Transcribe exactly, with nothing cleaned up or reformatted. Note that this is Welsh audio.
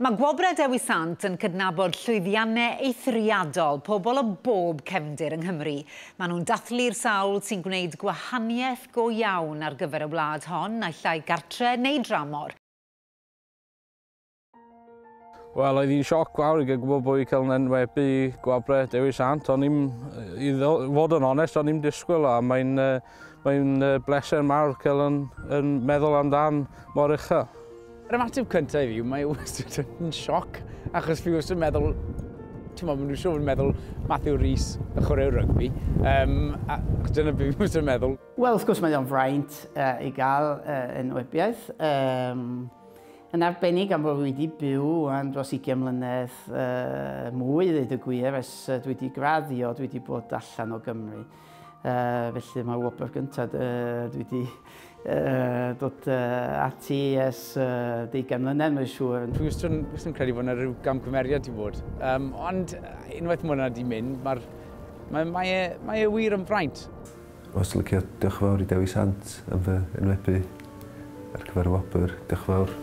Mae Gwobre Dewi Sant yn cydnabod llwyddiannau eithriadol pobl o bob cefndir yng Nghymru. Maen nhw'n dathlu'r sawl sy'n gwneud gwahaniaeth go iawn ar gyfer y wlad hon, neu llai gartre neu dramor. Wel, oedd hi'n sioc fawr i gwybod bod i cael yn enwebu Gwobre Dewi Sant. O'n i'n, i fod yn onest, o'n i'n disgwyl a mae'n mae bleser mawr cael yn, yn meddwl amdan mor uchel. Yr ymateb cyntaf i fi, mae wastad yn sioc, achos fi wastad yn meddwl, ti'n meddwl, mae'n siŵr yn meddwl Matthew Rhys, y chwarae rygbi, um, a dyna beth fi wastad yn meddwl. Wel, wrth gwrs mae o'n fraint uh, i gael uh, enwebiaeth. Um, yn arbennig am bod wedi byw am dros ugain mlynedd uh, mwy, ddeud y gwir, ers uh, dwi wedi graddio, dwi wedi bod allan o Gymru. Uh, felly mae wobr gyntaf uh, dwi wedi uh, dod uh, ati ers uh, deugain mlynedd, mae'n siŵr. Dwi wastad yn credu bod yna rhyw gamgymeriad i fod. Um, ond unwaith mae hwnna wedi mynd, mae, mae, mae, e, mae e wir yn fraint. Os licio, diolch yn fawr i Dewi Sant am fy enwebu ar gyfer y wobr. Diolch yn fawr.